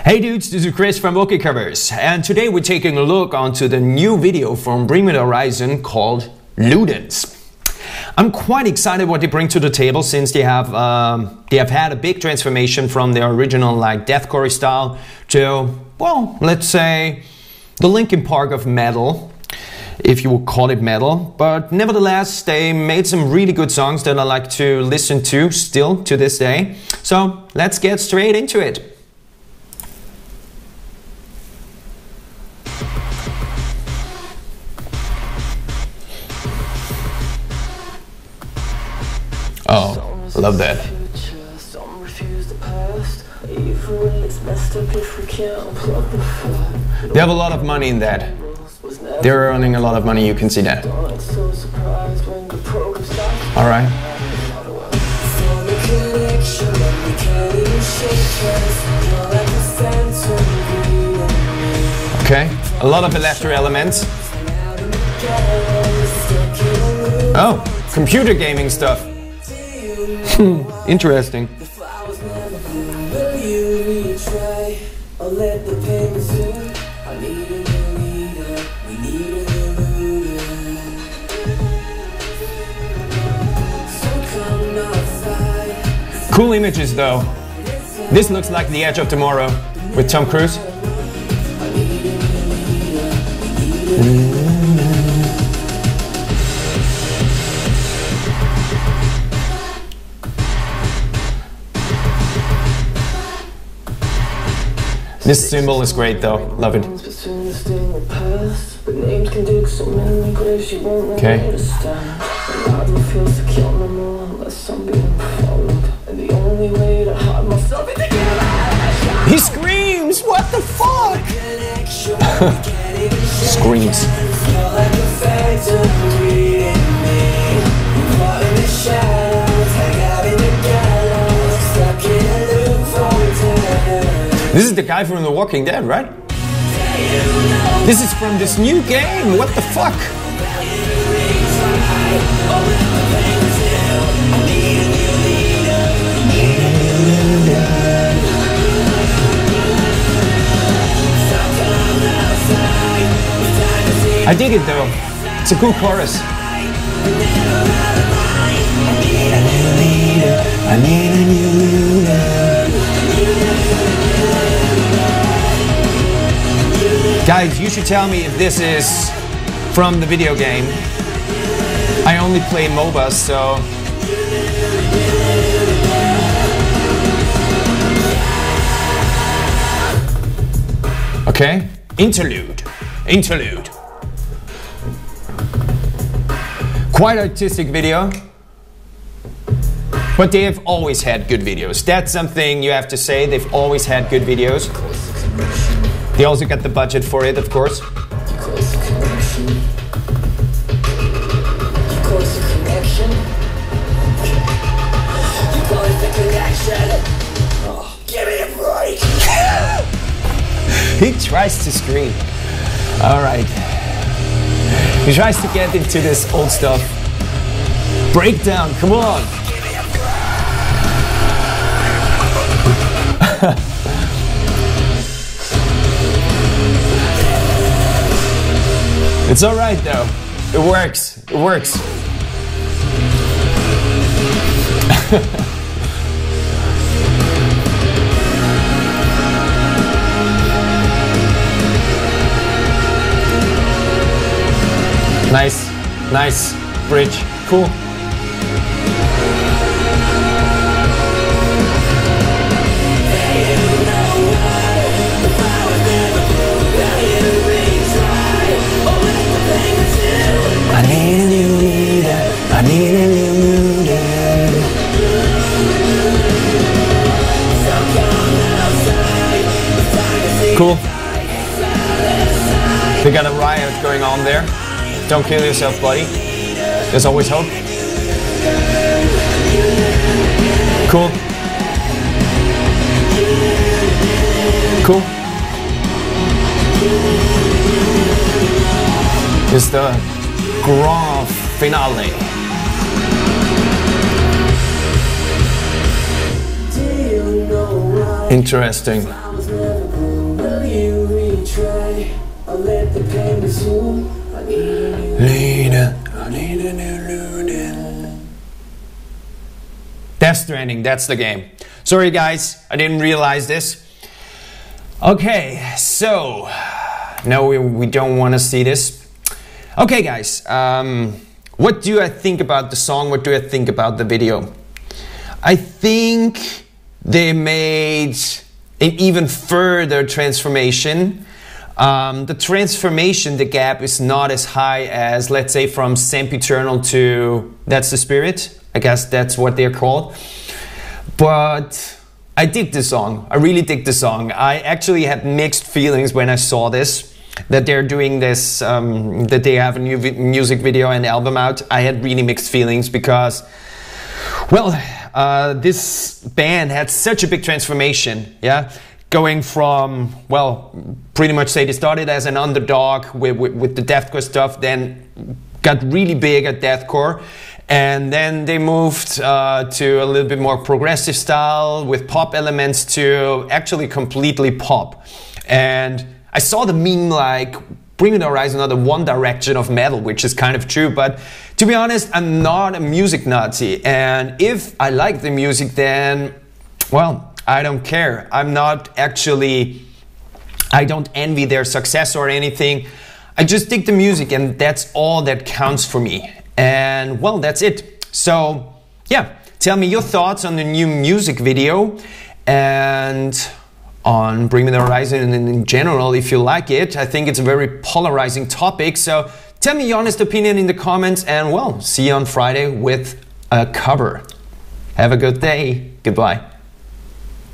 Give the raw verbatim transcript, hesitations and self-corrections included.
Hey dudes, this is Chris from OK Covers, and today we're taking a look onto the new video from Bring Me the Horizon called Ludens. I'm quite excited what they bring to the table, since they have um, they have had a big transformation from their original like deathcore style to, well, let's say the Linkin Park of metal, if you would call it metal. But nevertheless, they made some really good songs that I like to listen to still to this day. So let's get straight into it. Oh, love that. They have a lot of money in that. They're earning a lot of money, you can see that. Alright. Okay, a lot of electro elements. Oh, computer gaming stuff. Interesting. Cool images though. This looks like The Edge of Tomorrow with Tom Cruise. This symbol is great though, love it. Okay. He screams! What the fuck? Screams. This is the guy from The Walking Dead, right? This is from this new game, what the fuck? I dig it though, it's a cool chorus. I need a new leader. Guys, you should tell me if this is from the video game. I only play MOBAs, so... Okay, interlude, interlude. Quite artistic video, but they have always had good videos. That's something you have to say, they've always had good videos. They also got the budget for it, of course. He tries to scream. Alright. He tries to get into this old stuff. Breakdown, come on! It's alright though. It works. It works. Nice. Nice. Bridge. Cool. I need a new leader, I need a new leader. Cool. We got a riot going on there. Don't kill yourself, buddy. There's always hope. Cool. Cool. It's the grand finale. Interesting. Will you retry? I'll let the pain resume. I need a new Later, I need a new Luden. Death Stranding, that's the game. Sorry guys, I didn't realize this. Okay, so no, we, we don't want to see this. Okay guys, um, what do I think about the song? What do I think about the video? I think they made an even further transformation. Um, the transformation, the gap is not as high as, let's say, from Sempiternal to That's the Spirit. I guess that's what they're called. But I dig this song. I really dig the song. I actually had mixed feelings when I saw this, that they're doing this, um, that they have a new vi music video and album out. I had really mixed feelings because, well, uh, this band had such a big transformation, yeah? Going from, well, pretty much say they started as an underdog with, with, with the deathcore stuff, then got really big at deathcore. And then they moved uh, to a little bit more progressive style with pop elements to actually completely pop. And I saw the meme like, Bring Me the Horizon are the one direction of metal, which is kind of true. But to be honest, I'm not a music Nazi. And if I like the music, then, well, I don't care. I'm not actually, I don't envy their success or anything. I just dig the music and that's all that counts for me. And well, that's it. So yeah, tell me your thoughts on the new music video and on Bring Me the Horizon and in general, if you like it. I think it's a very polarizing topic. So tell me your honest opinion in the comments and well, see you on Friday with a cover. Have a good day. Goodbye.